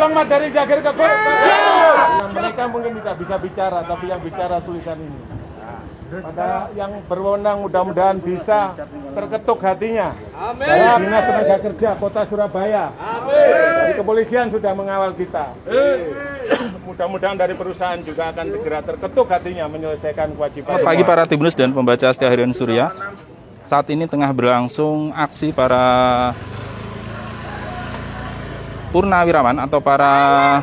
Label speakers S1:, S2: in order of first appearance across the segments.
S1: Tolong Mas dari Jagir ke mereka mungkin tidak bisa bicara, tapi yang bicara tulisan ini. Pada yang berwenang mudah-mudahan bisa terketuk hatinya. Amin. Dari Dinas Tenaga Kerja Kota Surabaya. Amin. Dari kepolisian sudah mengawal kita. Mudah-mudahan dari perusahaan juga akan segera terketuk hatinya menyelesaikan kewajiban.
S2: Selamat pagi para Tribunus dan pembaca Setia Harian Surya. Saat ini tengah berlangsung aksi para purnawirawan atau para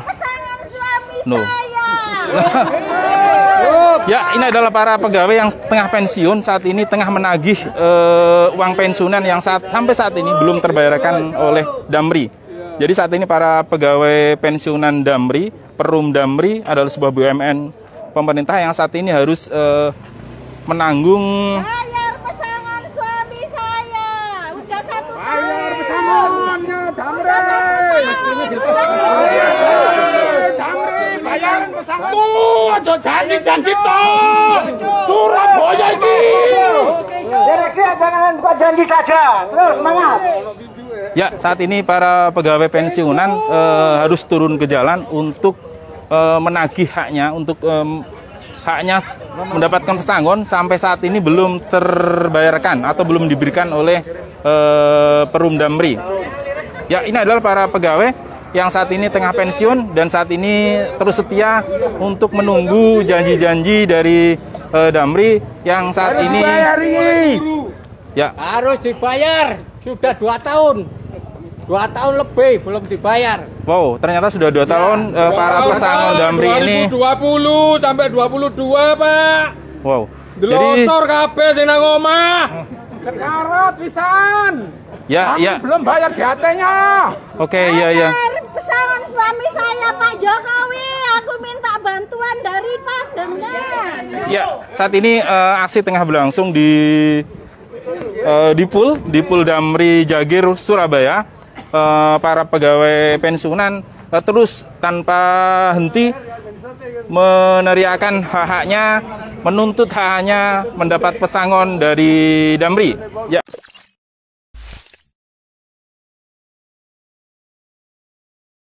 S2: ya, ini adalah para pegawai yang tengah pensiun saat ini tengah menagih uang pensiunan yang sampai saat ini belum terbayarkan oleh Damri. Jadi saat ini para pegawai pensiunan Damri, Perum Damri adalah sebuah BUMN pemerintah yang saat ini harus menanggung
S3: bayar pesangon suami saya. Udah 1 tahun.
S1: Bayar pesangonnya Damri. Bayar pesangon. Aja janji-janji toh. Surabaya ini.
S4: Direksi jangan buat janji saja. Terus semangat.
S2: Ya, saat ini para pegawai pensiunan harus turun ke jalan untuk menagih haknya, untuk haknya mendapatkan pesangon sampai saat ini belum terbayarkan atau belum diberikan oleh Perum Damri. Ya, ini adalah para pegawai yang saat ini tengah pensiun dan saat ini terus setia untuk menunggu janji-janji dari Damri yang saat ini ya
S5: harus dibayar. Sudah 2 tahun. 2 tahun lebih belum dibayar.
S2: Wow, ternyata sudah 2 tahun para pesangon Damri ini
S1: 2020 sampai 22, Pak.
S2: wow.
S1: Delosor kabeh sing nang omah. Sekarat pisan.
S2: Ya, ya.
S1: Belum bayar GHT-nya.
S2: Oke, ya.
S3: Pesangon suami saya Pak Jokowi. Aku minta bantuan dari Pemda.
S2: Ya, saat ini aksi tengah berlangsung di Pul Damri Jagir Surabaya. Para pegawai pensiunan terus tanpa henti meneriakan hak-haknya, menuntut hak-haknya mendapat pesangon dari Damri. Ya.